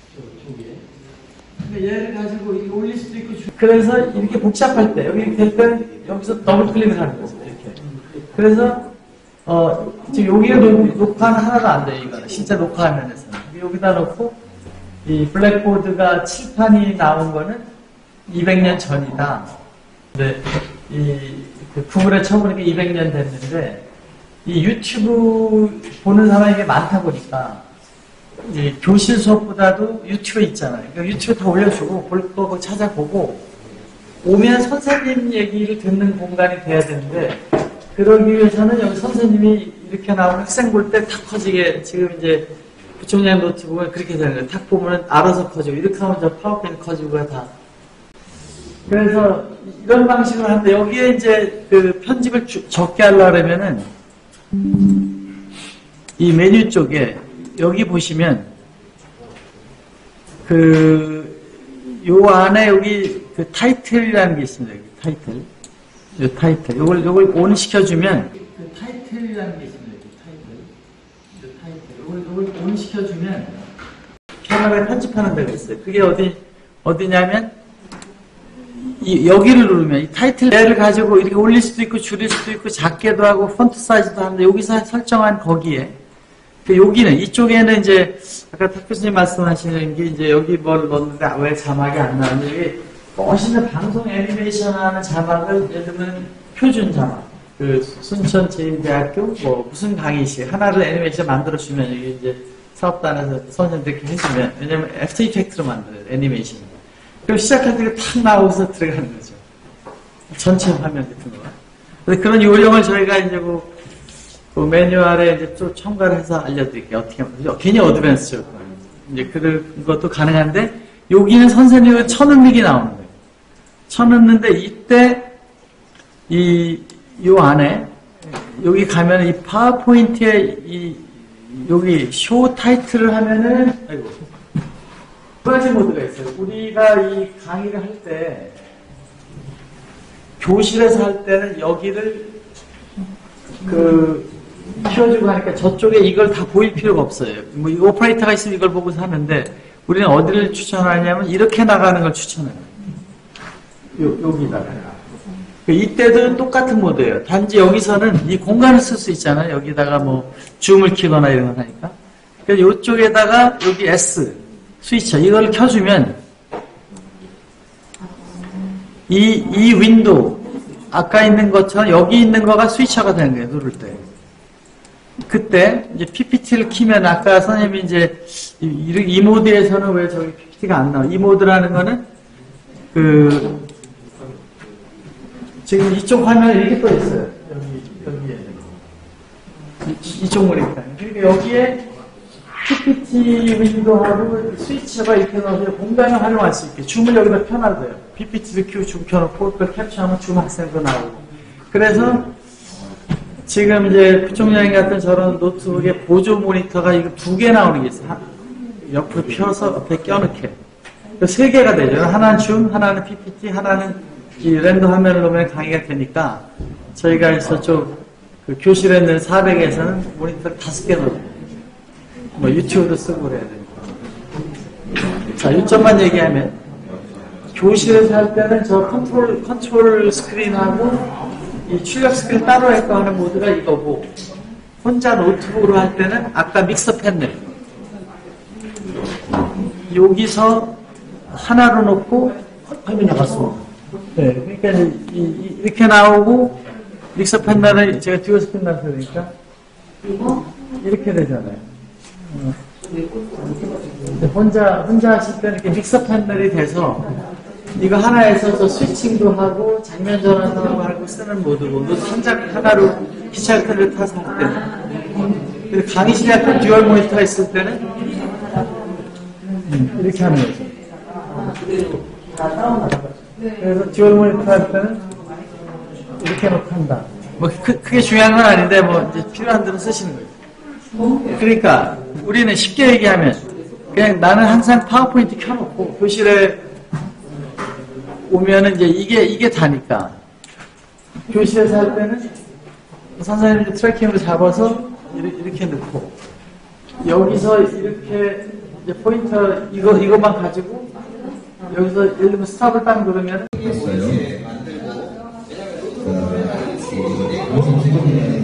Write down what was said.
저쪽에. 근데 얘를 가지고 이렇게 올릴 수도 있고, 그래서 이렇게 복잡할 때, 여기 될 때, 여기서 더블 클릭을 하는 거죠. 이렇게. 그래서, 지금 여기에 녹화는 하나도 안 돼요, 이거는. 실제 녹화 화면에서는. 여기다 놓고, 이 블랙보드가 칠판이 나온 거는 200년 전이다. 근데, 구글에 쳐보니까 200년 됐는데, 이 유튜브 보는 사람이 많다 보니까, 이제 교실 수업보다도 유튜브에 있잖아요. 그러니까 유튜브에 다 올려주고, 볼 거 찾아보고, 오면 선생님 얘기를 듣는 공간이 돼야 되는데, 그러기 위해서는 여기 선생님이 이렇게 나오면 학생 볼 때 탁 커지게, 지금 이제 부총장 노트북은 그렇게 되는 거예요. 탁 보면은 알아서 커지고, 이렇게 하면 저 파워포인트 커지고가 다. 그래서 이런 방식으로 하는데, 여기에 이제 그 편집을 적게 하려면은, 이 메뉴 쪽에, 여기 보시면, 요 안에 여기 그 타이틀이라는 게 있습니다. 여기 타이틀. 요 타이틀. 요걸 온 시켜주면, 그 타이틀이라는 게 있습니다. 여기 타이틀. 요걸 온 시켜주면, 편하게 편집하는 데가 있어요. 그게 어디냐면, 여기를 누르면, 이 타이틀을 가지고 이렇게 올릴 수도 있고, 줄일 수도 있고, 작게도 하고, 폰트 사이즈도 하는데, 여기서 설정한 거기에, 여기는, 이쪽에는 이제, 아까 탁 교수님 말씀하시는 게, 이제 여기 뭘 넣었는데, 왜 자막이 안 나오는지, 이게, 멋있는 방송 애니메이션 하는 자막을, 예를 들면, 표준 자막. 순천제일대학교, 무슨 강의실, 하나를 애니메이션 만들어주면, 이게 이제, 사업단에서 선생님들 이렇게 해주면, 왜냐면, 애프터 이펙트로 만들어요, 애니메이션. 그럼 시작할 때 탁 나오면서 들어가는 거죠. 전체 화면 같은 거. 그래서 그런 요령을 저희가 이제 그 매뉴얼에 이제 좀 첨가를 해서 알려드릴게요. 어떻게 하면. 괜히 어드밴스죠. 이제 그런 것도 가능한데, 여기는 선생님은 쳐넣는 게 나오는 거예요. 쳐넣는데, 이때, 요 안에, 여기 가면 이 파워포인트에 여기 쇼 타이틀을 하면은, 두 가지 모드가 있어요. 우리가 이 강의를 할 때, 교실에서 할 때는 여기를 키워주고 하니까 저쪽에 이걸 다 보일 필요가 없어요. 이 오퍼레이터가 있으면 이걸 보고서 하는데, 우리는 어디를 추천하냐면 이렇게 나가는 걸 추천해요. 여기다가. 이때도 똑같은 모드예요. 단지 여기서는 이 공간을 쓸 수 있잖아요. 여기다가 줌을 키거나 이런 거 하니까. 그래서 이쪽에다가 여기 S. 스위처, 이걸 켜주면, 이 윈도우, 아까 있는 것처럼 여기 있는 거가 스위처가 되는 거예요, 누를 때. 그때, 이제 PPT를 키면, 아까 선생님이 이제, 이 모드에서는 왜 저기 PPT가 안 나와? 이 모드라는 거는, 지금 이쪽 화면에 이렇게 떠 있어요. 여기에. 이쪽 모니터. 그러니까 여기에, PPT 윈도우하고 스위치가 이렇게 넣어서 공간을 활용할 수 있게 줌을 여기다 켜놔도요. PPT도 켜고 줌 켜놓고 그걸 캡처하면 줌 학생도 나오고. 그래서 지금 이제 부총장님 같은 저런 노트북에 보조 모니터가 이거 2개 나오는 게 있어요. 옆으로 펴서 옆에 껴넣게. 3개가 되죠. 하나는 줌, 하나는 PPT, 하나는 이 랜더 화면을 놓으면 강의가 되니까 저희가 저쪽 교실에 있는 400에서는 모니터를 5개 넣어요. 유튜브도 쓰고 그래야 되니까. 자, 요점만 얘기하면, 교실에서 할 때는 저 컨트롤 스크린하고, 이 출력 스크린 따로 할거 하는 모드가 이거고, 혼자 노트북으로 할 때는 아까 믹서 패널. 여기서 하나로 놓고, 화면이 나갔어. 네, 그러니까 이렇게 나오고, 믹서 패널을 제가 듀얼 스크린 나서니까, 이렇게 되잖아요. 혼자 하실 때는 이렇게 믹서 패널이 돼서 이거 하나에서 저 스위칭도 하고 장면 전환도 하고 쓰는 모드고 한 장 하나로 기차를 타서 할 때는 강의실에 할 때 듀얼 모니터 있을 때는 이렇게 하는 거죠. 그래서 듀얼 모니터 할 때는 이렇게 놓고 한다. 크게 중요한 건 아닌데 이제 필요한 대로 쓰시는 거예요. 그러니까 우리는 쉽게 얘기하면 그냥 나는 항상 파워포인트 켜놓고 교실에 오면은 이제 이게 다니까 교실에서 할 때는 선생님이 트래킹으로 잡아서 이렇게 넣고 여기서 이렇게 이제 포인터 이것만 가지고 여기서 예를 들면 스탑을 딱 누르면 있어요. 방송 시간에